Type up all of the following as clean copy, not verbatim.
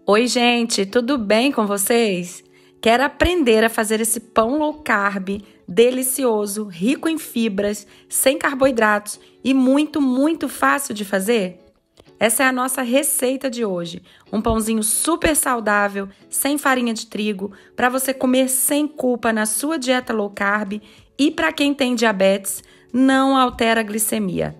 Oi, gente, tudo bem com vocês? Quer aprender a fazer esse pão low carb, delicioso, rico em fibras, sem carboidratos e muito fácil de fazer? Essa é a nossa receita de hoje. Um pãozinho super saudável, sem farinha de trigo, para você comer sem culpa na sua dieta low carb e para quem tem diabetes, não altera a glicemia.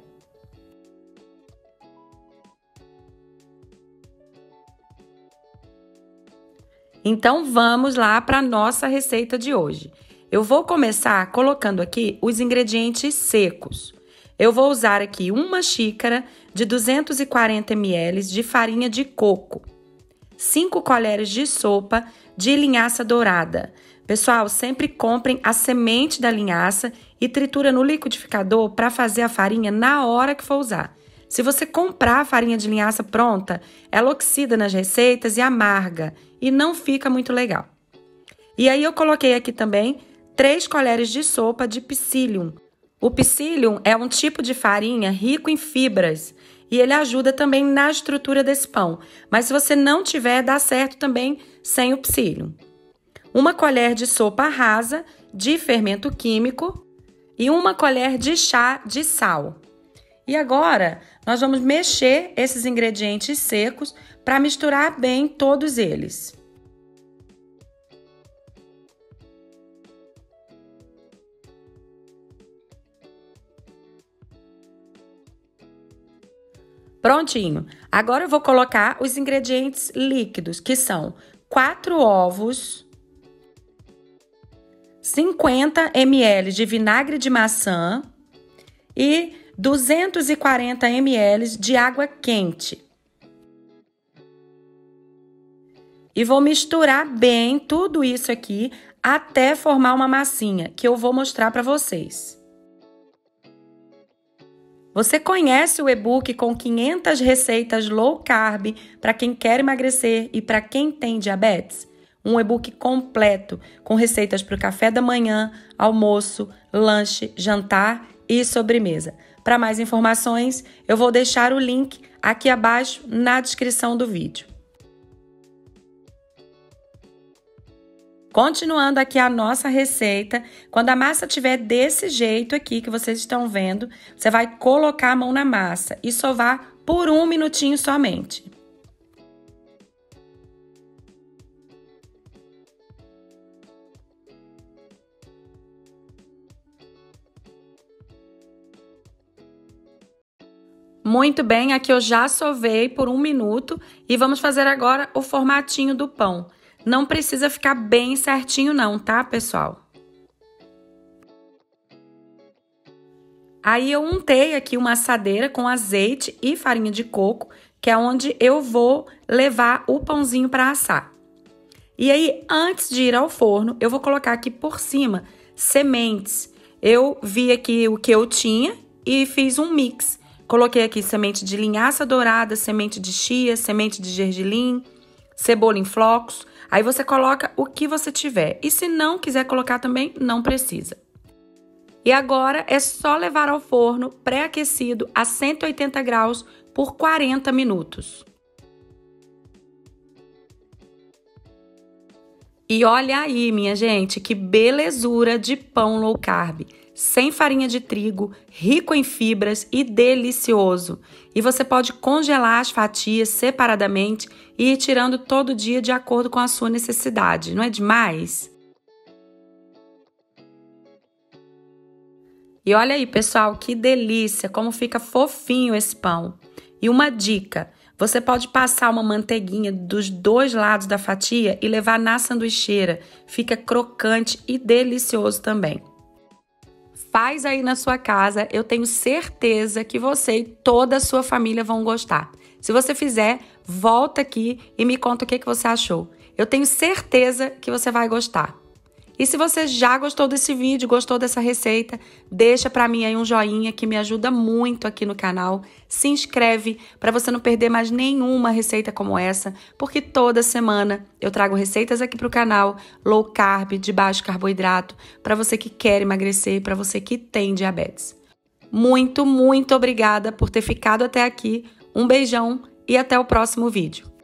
Então vamos lá para a nossa receita de hoje. Eu vou começar colocando aqui os ingredientes secos. Eu vou usar aqui uma xícara de 240 ml de farinha de coco, 5 colheres de sopa de linhaça dourada. Pessoal, sempre comprem a semente da linhaça e tritura no liquidificador para fazer a farinha na hora que for usar. Se você comprar a farinha de linhaça pronta, ela oxida nas receitas e amarga e não fica muito legal. E aí eu coloquei aqui também 3 colheres de sopa de psyllium. O psyllium é um tipo de farinha rico em fibras e ele ajuda também na estrutura desse pão. Mas se você não tiver, dá certo também sem o psyllium. 1 colher de sopa rasa de fermento químico e 1 colher de chá de sal. E agora, nós vamos mexer esses ingredientes secos para misturar bem todos eles. Prontinho. Agora eu vou colocar os ingredientes líquidos, que são 4 ovos, 50 ml de vinagre de maçã e 240 ml de água quente. E vou misturar bem tudo isso aqui até formar uma massinha, que eu vou mostrar para vocês. Você conhece o e-book com 500 receitas low carb para quem quer emagrecer e para quem tem diabetes? Um e-book completo com receitas para o café da manhã, almoço, lanche, jantar e sobremesa. Para mais informações, eu vou deixar o link aqui abaixo na descrição do vídeo. Continuando aqui a nossa receita, quando a massa estiver desse jeito aqui que vocês estão vendo, você vai colocar a mão na massa e sovar por 1 minutinho somente. Muito bem, aqui eu já sovei por 1 minuto e vamos fazer agora o formatinho do pão. Não precisa ficar bem certinho não, tá, pessoal? Aí eu untei aqui uma assadeira com azeite e farinha de coco, que é onde eu vou levar o pãozinho para assar. E aí, antes de ir ao forno, eu vou colocar aqui por cima sementes. Eu vi aqui o que eu tinha e fiz um mix. Coloquei aqui semente de linhaça dourada, semente de chia, semente de gergelim, cebola em flocos. Aí você coloca o que você tiver. E se não quiser colocar também, não precisa. E agora é só levar ao forno pré-aquecido a 180 graus por 40 minutos. E olha aí, minha gente, que belezura de pão low carb. Sem farinha de trigo, rico em fibras e delicioso. E você pode congelar as fatias separadamente e ir tirando todo dia de acordo com a sua necessidade. Não é demais? E olha aí, pessoal, que delícia, como fica fofinho esse pão. E uma dica, você pode passar uma manteiguinha dos 2 lados da fatia e levar na sanduicheira. Fica crocante e delicioso também. Faz aí na sua casa, eu tenho certeza que você e toda a sua família vão gostar. Se você fizer, volta aqui e me conta o que você achou. Eu tenho certeza que você vai gostar. E se você já gostou desse vídeo, gostou dessa receita, deixa pra mim aí um joinha que me ajuda muito aqui no canal. Se inscreve para você não perder mais nenhuma receita como essa, porque toda semana eu trago receitas aqui pro canal low carb, de baixo carboidrato, para você que quer emagrecer e para você que tem diabetes. Muito obrigada por ter ficado até aqui. Um beijão e até o próximo vídeo.